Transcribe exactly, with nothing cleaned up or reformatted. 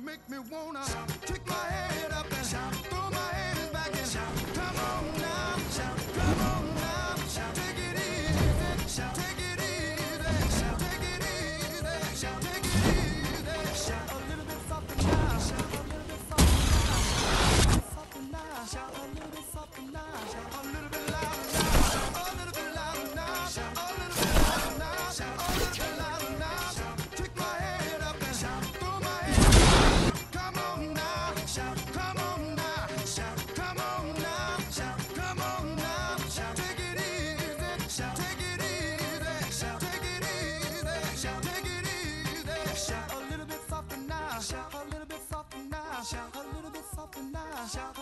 make me wanna kick my head up and throw my hands back and come on now, come on now, take it easy, take it easy, take it easy, take it easy, a little bit softer now, a little bit softer now, a little bit softer now, a little bit louder now, a little bit louder now, a little bit louder now, a little bit louder now, kick my head up and throw my hands. Come on now, come on now, come on now, come on now, take it easy, take it easy, take it easy, take it easy, a little bit softer now, a little bit softer now, a little bit softer now.